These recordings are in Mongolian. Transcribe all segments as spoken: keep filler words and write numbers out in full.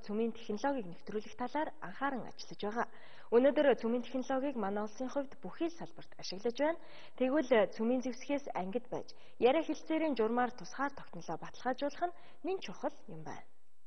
цөмийн технологиг нэвтрүүлэх талаар анхааран ажиллаж байгаа. Өнөөдөр цөмийн технологиг манай улсын хувьд бүхий салбарт ашиглаж байна. Тэгвэл цөмийн зэвсгээс ангид байж, яриа хэлцээрийн журмаар тусгаар тогтнолоо баталгаажуулах нь нэн чухал юм байна.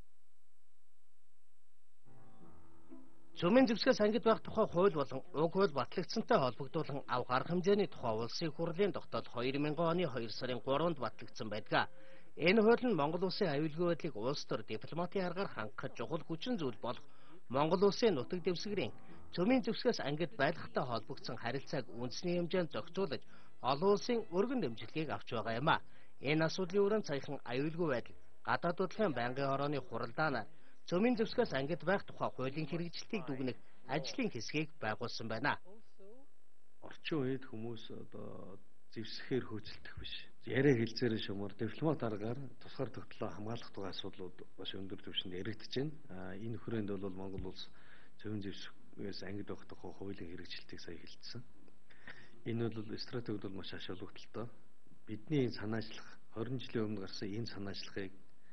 Цөмийн зэвсгээс ангид байх тухай хууль болон уг хууль батлагдсантай холбогдуулан ав гарах хэмжээний тухай улсын хурлын тогтоол хоёр мянган оны хоёр сарын гуравнд батлагдсан байдаг. Энэ хууль нь Монгол улсын аюулгүй байдлыг улс төр дипломатын аргаар хангах чухал хүчин зүйл болох Монгол улсын нутаг дэвсгэрийн цөмийн зэвсгээс ангид байхтай холбогдсон харилцааг үндэсний хэмжээнд зохицуулж олон улсын өргөн дэмжлэгийг авч байгаа юм а. Энэ асуудлын өрөөнд саяхан аюулгүй байдал гадаад бодлогын байнгын хорооны хуралдаанаар цөмийн зэвсгээс ангид байх тухай хуулийн хэрэгжилтийг дүгнэх ажлын хэсгийг байгуулсан байна. Орчин үед хүмүүс одоо зэвсгээр хөөцөлдөх биш. Яриа хэлцээрэн шумаар дипломат аргаар тусгаар тогтлоо хамгаалах тухай асуудлууд бас өндөр түвшинд яригдж байна. Энэ хүрээнд бол Монгол улс цөмийн зэвсгээс ангид байх тухай хуулийн хэрэгжилтийг сая хэлсэн. Энэ бол стратегид бол маш аш холбогдолтой. Бидний санаачлах хорин жилийн өмнө гарсан энэ санаачлагыг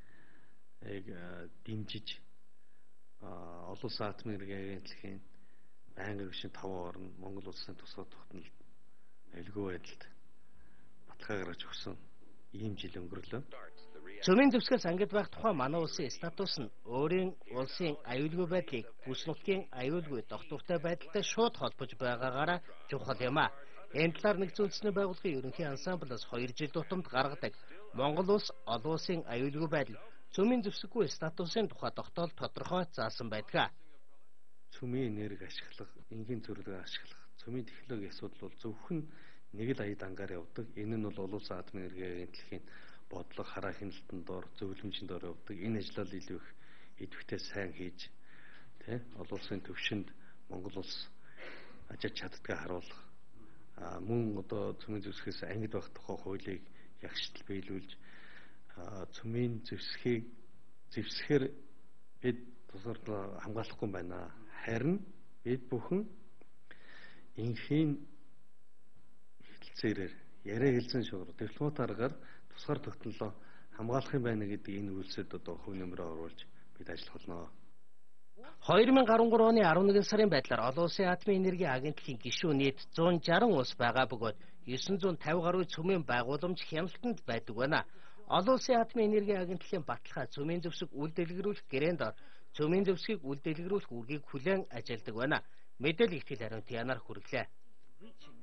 дэмжиж олон улсын атомын энерги агентлагийн байнгын гишүүн таван орн Монгол улсын тусгай тогтнолд аюулгүй байдалд баталгаа гаргаж өгсөн ийм жил өнгөрлөө. Цөмийн зэвсгээс ангид байх тухай манай улсын статус нь өөрийн улсын аюулгүй байдлыг бүс нутгийн аюулгүй доктортой байдалтай шууд холбож байгаагаараа чухал юм а. Энэ талаар нэгдсэн үндэсний байгууллагын ерөнхий ансамблаас хоёр жил тутамд гаргадаг Монгол улс олон улсын аюулгүй байдал цөмийн зэвсэггүй статусын тухай тогтоол тодорхой заасан байдаг. Цөмийн энерги ашиглах, энгийн зөвлөгөө ашиглах, цөмийн технологийн асуудал бол зөвхөн нэг л ая дангаар явдаг. Энэ нь бол олон улсын атомын энерги агентлагийн бодлого хараа хяналтанд дор, зөвлөмжөнд дор явдаг. Энэ ажлал илүү их идэвхтэй сайн хийж, тэ олон улсын төвшөнд Монгол улс ажиж чаддгаа харуулах. А мөн одоо цөмийн зэвсгээс ангид байх тухай хуулийг ягштал биелүүлж цөмийн зэвсгийг зэвсгээр бид тусгаар хамгаалахгүй байна. Харин бид бүхэн инхийн хэлцээрээр яриа хэлсэн шуурга дипломат аргаар тусгаар тогтнолоо хамгаалах юм байна гэдэг энэ үйлсэд одоо хөв нэмрээ оруулж бид ажиллах болно. хоёр мянган гурван оны арван нэгэн сарын байдлаар олон улсын атомын энерги агентлагийн гишүүн нийт зуун жарган улс байгаа бөгөөд есөн зуун тавь гаруй цөмийн байгууламж хяналтанд байдаг байна. Олон улсын атомын энерги агентлагийн баталгаа цөмийн зэвсэг үйл дэлгэрүүлэх гэрээнд ор цөмийн зэвсгийг үйл дэлгэрүүлэх үргийг хүлээн ажилладаг байна. Мэдээлэл ихтгэл хариунт янаар хүргэлээ.